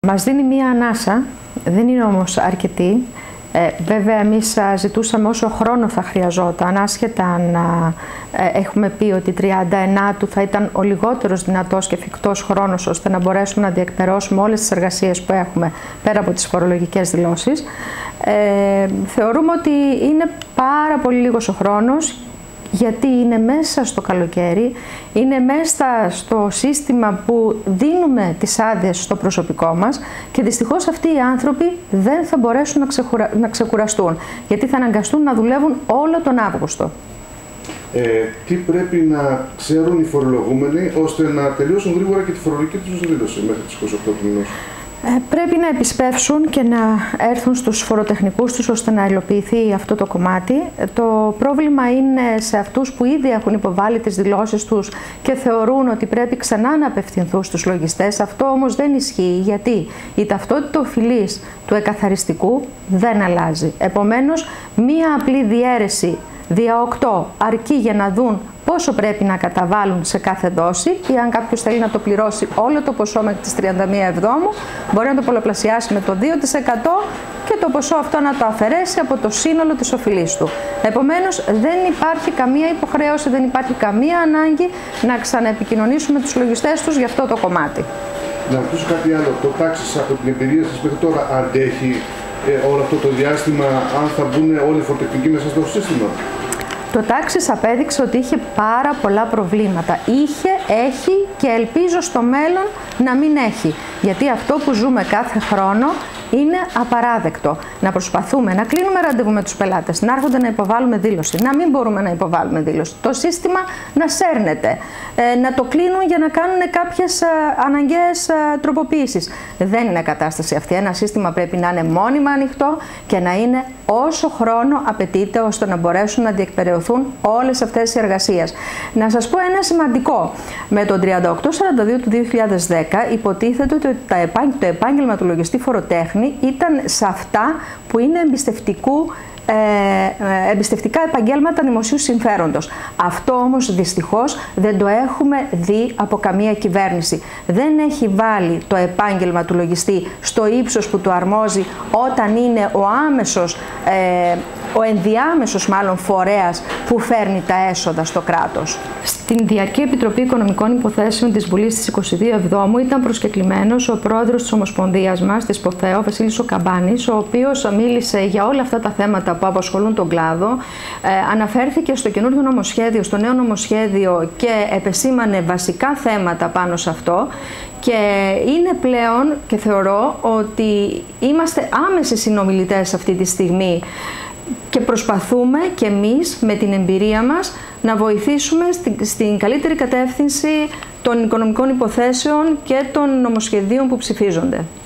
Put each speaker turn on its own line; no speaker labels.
Μας δίνει μία ανάσα, δεν είναι όμως αρκετή. Βέβαια, εμείς ζητούσαμε όσο χρόνο θα χρειαζόταν, άσχετα αν έχουμε πει ότι 39 θα ήταν ο λιγότερος δυνατός και εφικτός χρόνος, ώστε να μπορέσουμε να διεκπεραιώσουμε όλες τις εργασίες που έχουμε πέρα από τις φορολογικές δηλώσεις. Θεωρούμε ότι είναι πάρα πολύ λίγος ο χρόνος, γιατί είναι μέσα στο καλοκαίρι, είναι μέσα στο σύστημα που δίνουμε τις άδειες στο προσωπικό μας και δυστυχώς αυτοί οι άνθρωποι δεν θα μπορέσουν να ξεκουραστούν, γιατί θα αναγκαστούν να δουλεύουν όλο τον Αύγουστο.
Τι πρέπει να ξέρουν οι φορολογούμενοι ώστε να τελειώσουν γρήγορα και τη φορολογική τους δήλωση μέχρι τις 28 του μηνός?
Πρέπει να επισπεύσουν και να έρθουν στους φοροτεχνικούς τους ώστε να υλοποιηθεί αυτό το κομμάτι. Το πρόβλημα είναι σε αυτούς που ήδη έχουν υποβάλει τις δηλώσεις τους και θεωρούν ότι πρέπει ξανά να απευθυνθούν στους λογιστές. Αυτό όμως δεν ισχύει, γιατί η ταυτότητα οφειλής του εκαθαριστικού δεν αλλάζει. Επομένως, μία απλή διαίρεση δια 8 αρκεί για να δουν πόσο πρέπει να καταβάλουν σε κάθε δόση, ή αν κάποιος θέλει να το πληρώσει όλο το ποσό μέχρι τις 31 Εβδόμου, μπορεί να το πολλαπλασιάσει με το 2% και το ποσό αυτό να το αφαιρέσει από το σύνολο της οφειλής του. Επομένως, δεν υπάρχει καμία υποχρέωση, δεν υπάρχει καμία ανάγκη να ξαναεπικοινωνήσουμε τους λογιστές τους για αυτό το κομμάτι.
Να ρωτήσω κάτι άλλο. Το τάξης από την εμπειρία σας μέχρι τώρα αντέχει όλο αυτό το διάστημα, αν θα μπουν όλοι οι φοροτεχνικοί μέσα στο σύστημα?
Το τάξης απέδειξε ότι είχε πάρα πολλά προβλήματα. Έχει και ελπίζω στο μέλλον να μην έχει. Γιατί αυτό που ζούμε κάθε χρόνο είναι απαράδεκτο. Να προσπαθούμε να κλείνουμε ραντεβού με τους πελάτες, να έρχονται να υποβάλουμε δήλωση, να μην μπορούμε να υποβάλουμε δήλωση. Το σύστημα να σέρνεται, να το κλείνουν για να κάνουν κάποιες αναγκαίες τροποποίησεις. Δεν είναι κατάσταση αυτή. Ένα σύστημα πρέπει να είναι μόνιμα ανοιχτό και να είναι όσο χρόνο απαιτείται ώστε να μπορέσουν να διεκπεραιωθούν όλες αυτές οι εργασίες. Να σας πω ένα σημαντικό. Με το 3842 του 2010 υποτίθεται ότι το επάγγελμα του λογιστή φοροτέχνη ήταν σε αυτά που είναι εμπιστευτικά επαγγέλματα δημοσίου συμφέροντος. Αυτό όμως δυστυχώς δεν το έχουμε δει από καμία κυβέρνηση. Δεν έχει βάλει το επάγγελμα του λογιστή στο ύψος που του αρμόζει όταν είναι ο ενδιάμεσος μάλλον φορέας που φέρνει τα έσοδα στο κράτος. Στην Διαρκή Επιτροπή Οικονομικών Υποθέσεων της Βουλής της 22 Εβδόμου ήταν προσκεκλημένος ο πρόεδρος της Ομοσπονδίας μας, της ΠΟΘΕ, ο Βασίλης ο Καμπάνης, ο οποίος μίλησε για όλα αυτά τα θέματα που απασχολούν τον κλάδο, αναφέρθηκε στο καινούργιο νομοσχέδιο, στο νέο νομοσχέδιο και επεσήμανε βασικά θέματα πάνω σε αυτό. Και είναι πλέον, και θεωρώ ότι είμαστε άμεσοι συνομιλητές αυτή τη στιγμή και προσπαθούμε και εμείς με την εμπειρία μας να βοηθήσουμε στην καλύτερη κατεύθυνση των οικονομικών υποθέσεων και των νομοσχεδίων που ψηφίζονται.